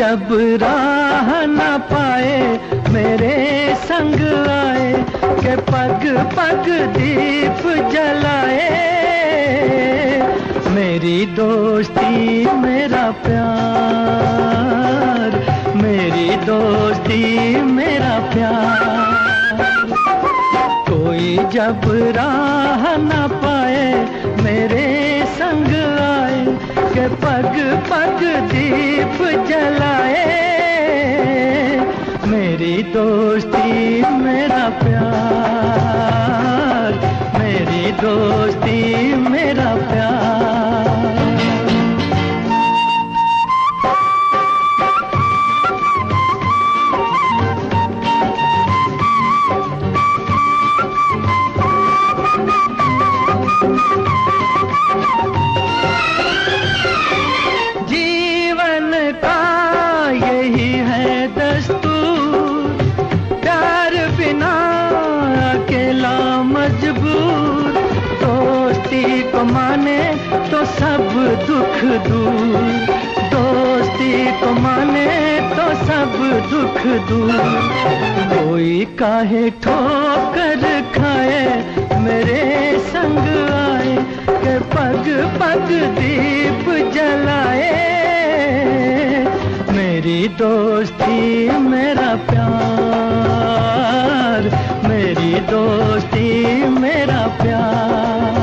जब राह न पाए मेरे संग आए के पग पग दीप जलाए। मेरी दोस्ती मेरा प्यार, मेरी दोस्ती मेरा प्यार। कोई जब राह न पाए मेरे संग आए के पग पग दीप जलाए। मेरी दोस्ती मेरा प्यार, मेरी दोस्ती मेरा प्यार। जीवन का यही है दस्तूर, प्यार बिना अकेला मजबूर। दोस्ती को माने तो सब दुख दूर, दोस्ती को माने तो सब दुख दूर। कोई काहे ठोकर खाए मेरे संग आए के पग पग दीप जलाए। मेरी दोस्ती मेरा प्यार, मेरी दोस्ती मेरा प्यार।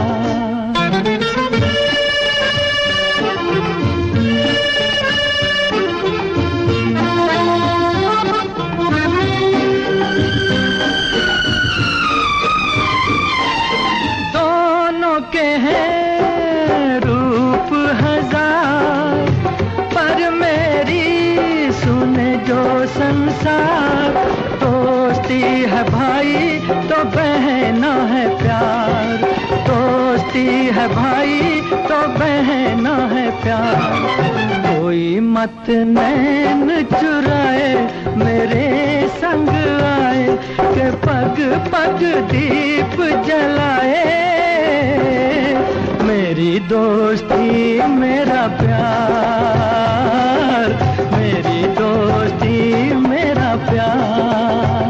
दोनों के हैं रूप हजार, पर मेरी सुने जो संसार। दोस्ती है भाई तो बहना है प्यार, दोस्ती है भाई तो बहना है प्यार। कोई मत नैन चुराए मेरे संग आए के पग पग दीप जलाए। मेरी दोस्ती मेरा प्यार, मेरी दोस्ती मेरा प्यार।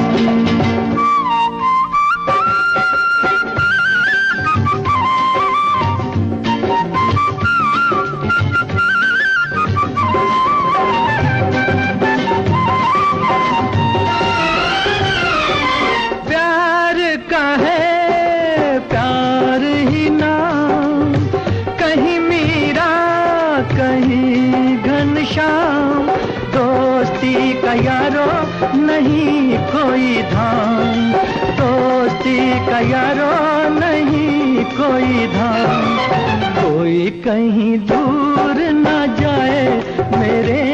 प्यार का है प्यार ही नाम, कहीं मीरा कहीं घनश्याम। दोस्ती का यारो नहीं कोई धाम, दोस्ती का यारो नहीं कोई धाम। कोई कहीं दूर न जाए मेरे